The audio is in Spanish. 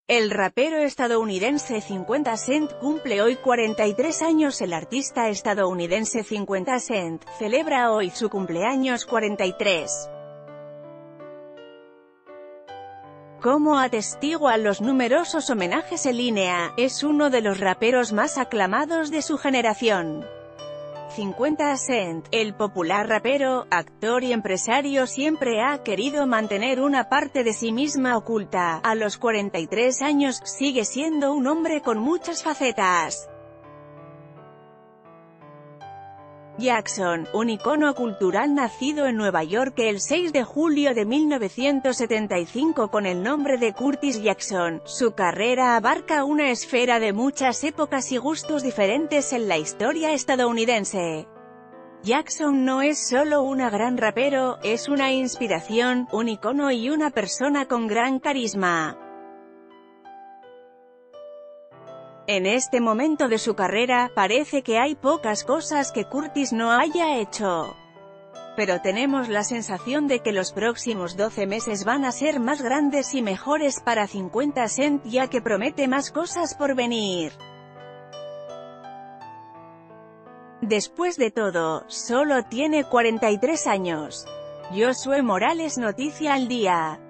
El rapero estadounidense 50 Cent cumple hoy 43 años. El artista estadounidense 50 Cent celebra hoy su cumpleaños 43. Como atestigua los numerosos homenajes en línea, es uno de los raperos más aclamados de su generación. 50 Cent, el popular rapero, actor y empresario, siempre ha querido mantener una parte de sí misma oculta. A los 43 años, sigue siendo un hombre con muchas facetas. Jackson, un icono cultural nacido en Nueva York el 6 de julio de 1975 con el nombre de Curtis Jackson, su carrera abarca una esfera de muchas épocas y gustos diferentes en la historia estadounidense. Jackson no es solo un gran rapero, es una inspiración, un icono y una persona con gran carisma. En este momento de su carrera, parece que hay pocas cosas que Curtis no haya hecho. Pero tenemos la sensación de que los próximos 12 meses van a ser más grandes y mejores para 50 Cent, ya que promete más cosas por venir. Después de todo, solo tiene 43 años. Josué Morales, Noticia al Día.